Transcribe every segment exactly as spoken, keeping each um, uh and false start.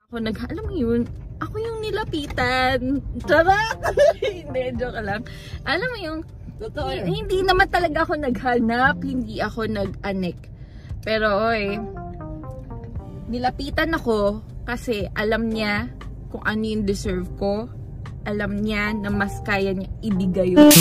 Ako nag, alam mo yun, ako yung nilapitan. Charot! Hindi, joke lang. Alam mo yung, totoo, hindi naman talaga ako naghanap, hindi ako nag-anek. Pero oy, nilapitan ako kasi alam niya kung ano yung deserve ko. Alam niya na mas kaya niya ibigay yun.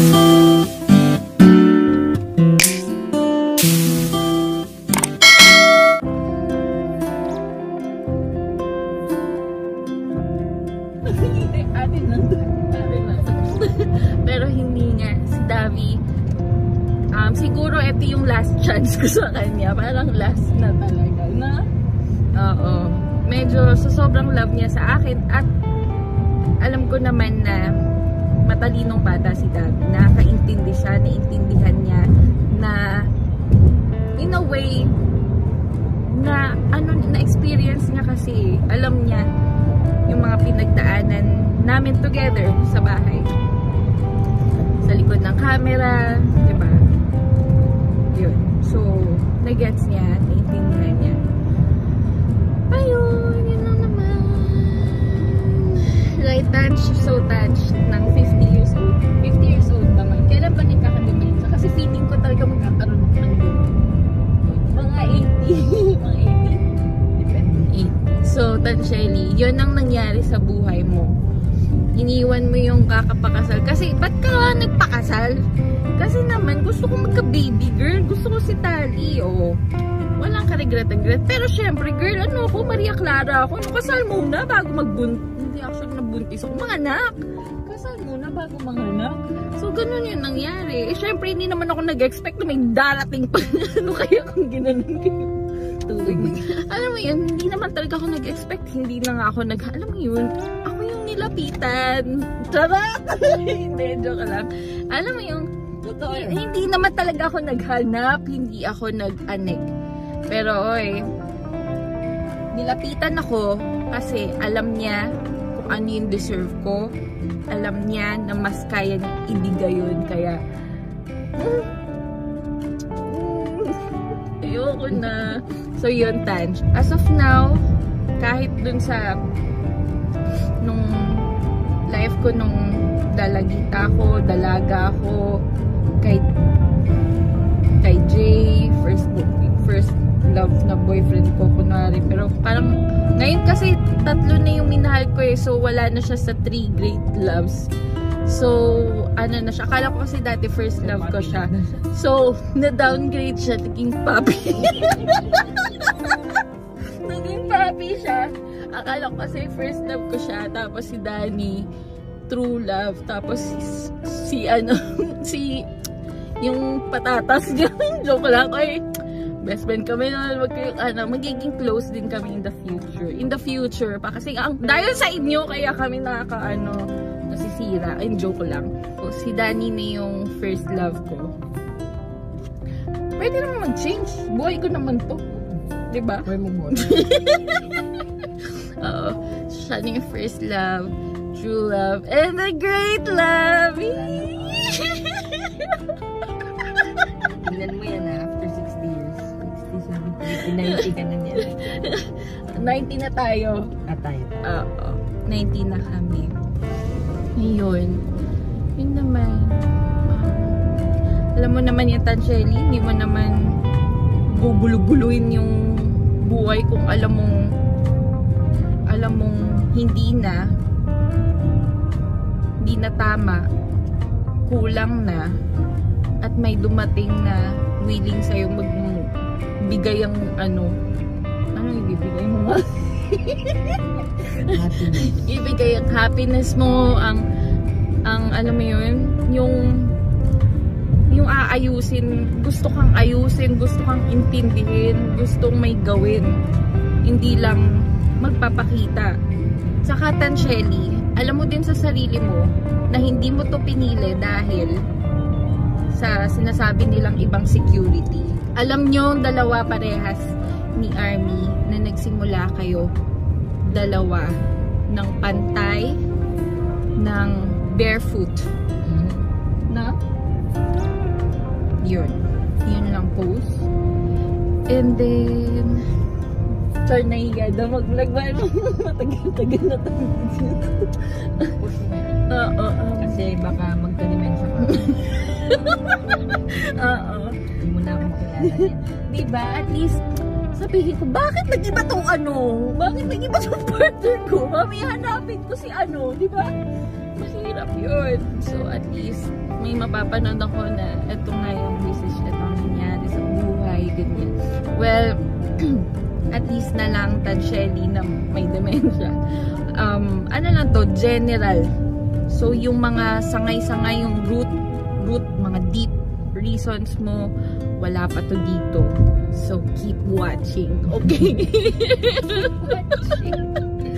Pero hindi nga, si Davi, um, siguro ito yung last chance ko sa kanya. Parang last na talaga, na? Oo. Medyo so, sobrang love niya sa akin at alam ko naman na matalinong bata si Davi. Nakakaintindi siya, naiintindihan niya na in a way na ano, na-experience niya kasi alam niya yung mga pinagdaanan namin together sa bahay. Sa likod ng camera, diba? Yun. So, nagets niya, naiintindihan niya. Ayun, yun lang naman. Right, touch, so touched ng fifty years old. fifty years old naman. Kailan ba nagkakadumit? So, kasi feeling ko talaga magkakaroon ng kandun. Mga eighty. Mga eighty. Depende. eighty. So, Tanshelly, yun ang nangyari sa buhay mo. Iniwan mo yung kakapakasal. Kasi, ba't ka nagpakasal? Kasi naman, gusto ko magka-baby girl. Gusto ko si Tali. O, walang ka-regret-regret. Pero syempre, girl, ano ako? Maria Clara ako. Ano, kasal muna bago magbuntis. Hindi actually nabuntis ako. Mga anak. Kasal muna bago mga anak. So, ganun yung nangyari. Eh, syempre, hindi naman ako nag-expect na may darating pa. Ano kaya kung ginanon kayo? Tuwing. Alam mo yun, hindi naman talaga ako nag-expect. Hindi na nga ako nag... Alam mo yun, ako yung nilapitan. Charot! Hindi, joke lang. Alam mo yung, totoo, hindi naman talaga ako naghanap, hindi ako nag-anek. Pero oy, nilapitan ako kasi alam niya kung ano yung deserve ko. Alam niya na mas kaya niya ibigay yun. Kaya, mm, mm, ayoko na. So yun, Tanj. As of now, kahit dun sa nung life ko nung dalagita ako, dalaga ako, kay kay Jay, first first love na boyfriend ko kunwari. Pero parang ngayon kasi tatlo na yung minahal ko eh, so wala na siya sa three great loves. So ano na siya, akala ko kasi dati first love ko siya, so na-downgrade siya, naging puppy. Naging puppy siya. Akala ko kasi first love ko siya, tapos si Danny true love, tapos si, si ano si yung patatas niya. Joke lang, ay best friend kami na mag, ano, magiging close din kami in the future. In the future pa kasi ang, dahil sa inyo kaya kami nakaka ano nasisira. Ay, joke lang. So, si Danny na yung first love ko. Pwede naman mag-change. Buhay ko naman to. Diba? Buhay mo muna. Oo. Siya na yung first love, true love, and a great love. Tingnan mo yan ha, after sixty years. sixty, seventy, ninety ka na niyan. ninety na tayo. At tayo. Oo. ninety na kami. Yun. Yun naman. Alam mo naman yung Tanshelly, hindi mo naman gugulu-guluin yung buhay kung alam mong alam mong hindi na hindi na tama, kulang na, at may dumating na willing sa'yo magbigay ang ano ano ibibigay mo nga? Happiness. Ibigay ang happiness mo, ang ang alam mo yun, yung yung aayusin, gusto kang ayusin, gusto kang intindihin, gustong may gawin, hindi lang magpapakita. Saka Tanshelly, alam mo din sa sarili mo na hindi mo to pinili dahil sa sinasabi nilang ibang security. Alam nyo, dalawa parehas ni Army na nagsimula kayo dalawa ng pantay, ng barefoot. Mm-hmm. Na? Yun. Yun lang post. And then Char na hiya daw mag-vlog ba? Matagal-tagal na tayo. Push mo yan. Oo. Kasi baka magka-dementia ka. Oo. Hindi mo na akong kilala yan. Diba? At least, sabihin ko, bakit nag-iba tong ano? Bakit nag-iba tong partner ko? Mami, hanapin ko si ano, diba? Mahirap yun. So, at least, may mapapanood ako na ito nga yung decision, ito ang nangyari sa buhay, ganyan. Well, at least na lang, Tad Shelly na may dementia. Um, ano lang to, general. So, yung mga sangay-sangay, yung root, root, mga deep reasons mo, wala pa to dito. So, keep watching. Okay? Watching.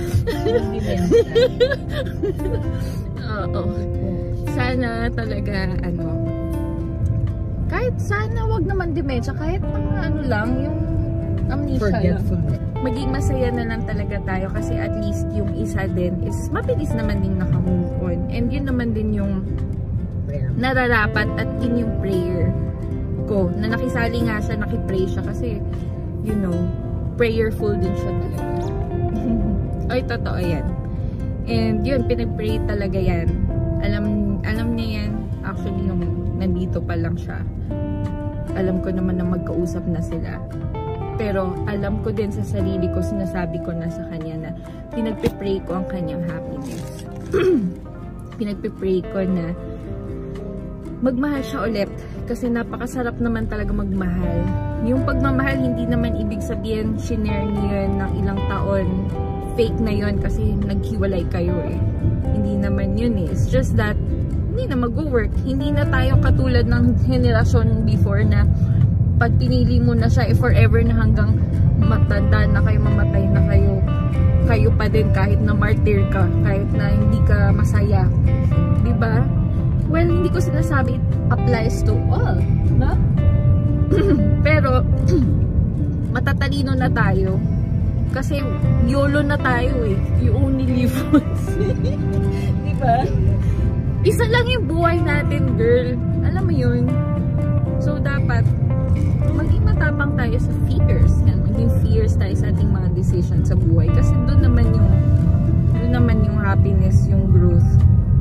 Oo. Sana talaga, ano, kahit sana wag naman dementia, kahit mga ano lang, yung amnesia lang. Maging masaya na lang talaga tayo kasi at least yung isa din is mabilis naman din naka-move on. And yun naman din yung nararapat at yun yung prayer ko. Na nakisali nga siya, nakipray siya kasi, you know, prayerful din siya talaga. Ay, totoo yan. And yun, pinipray talaga yan. Alam, alam niya yan. Actually, nung nandito pa lang siya, alam ko naman na magkausap na sila. Pero alam ko din sa sarili ko, sinasabi ko na sa kanya na pinagpipray ko ang kanyang happiness. Pinagpipray ko na magmahal siya ulit. Kasi napakasarap naman talaga magmahal. Yung pagmamahal, hindi naman ibig sabihin shinare niyo ng ilang taon. Fake na yun kasi naghiwalay kayo eh. Hindi naman yun eh. It's just that hindi na mag-work. Hindi na tayo katulad ng henerasyon before na pag pinili mo na siya, eh, forever na hanggang matanda na kayo, mamatay na kayo, kayo pa din kahit na martyr ka, kahit na hindi ka masaya. Diba? Well, hindi ko sinasabi it applies to all, no? Pero, matatalino na tayo. Kasi, YOLO na tayo eh. You only live once. Diba? Isa lang yung buhay natin, girl. Alam mo yun? So, dapat, maging matapang tayo sa fears. Yan, maging fears tayo sa ating mga decisions sa buhay. Kasi doon naman yung doon naman yung happiness, yung growth.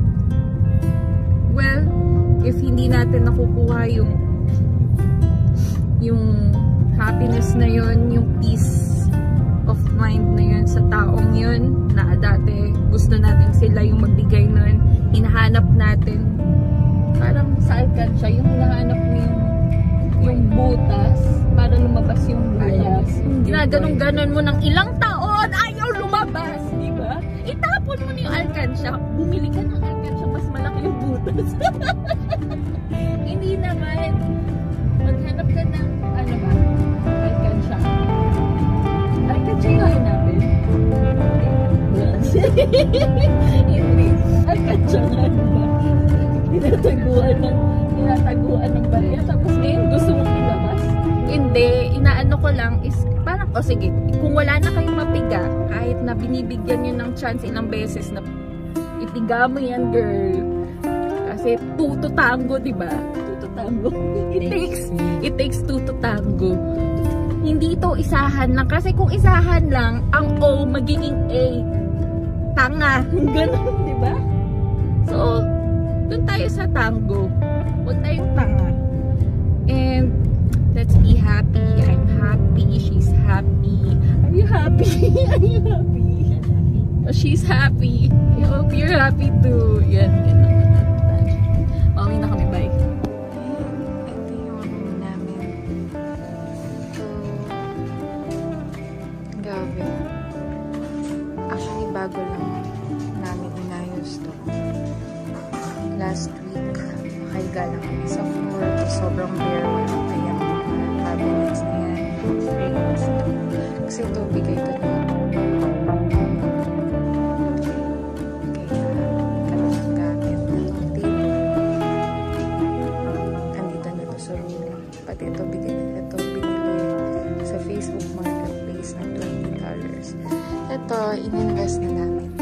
Well, if hindi natin nakukuha yung yung happiness na yun, yung peace of mind na yun sa taong yun, na dati gusto natin sila yung magbigay nun, hinahanap natin. Parang sa alkansya, yung hinahanap mo yung yung butas para lumabas yung butas. Ginaganong-ganon mo ng ilang taon, ayaw lumabas, di ba? Itapon mo na yung alkansya, bumili ka ng alkansya, mas malaki yung butas. Hindi naman. Maghanap ka ng, ano ba, alkansya. Alkansya yung hanapin. Hindi. Alkansya nga, ano ba? Tinataguan ng tinataguan ng barya, tapos ngayon gusto mong ilabas? Hindi, inaano ko lang is parang, o oh, sige, kung wala na kayong mapiga, kahit na binibigyan nyo ng chance ilang beses na ipiga mo yan, girl. Kasi two to tango, diba? Two to tango. It takes, it takes two to tango. Hindi ito isahan lang. Kasi kung isahan lang, ang O magiging A. Tanga. Ganun, diba? So, doon tayo sa tango. Huwag tayong tanga. And, let's be happy. I'm happy. She's happy. Are you happy? Are you happy? Oh, she's happy. I hope you're happy too. Yan, yan lang. Pauwi na kami. Bye. Ito yung ano namin. So, grabe. Actually, bago lang namin inayos to. Last week, nakahiga lang kami sa floor. Sobrang bare. Walang kayang cabinets na yan. Frames. Kasi ito, bigay ito na. Kaya, karoon gamit na itong table. Andito na ito sa room. Pati ito, bigay na ito. Binili sa Facebook Marketplace ng twenty dollars. Ito, ininvest na namin.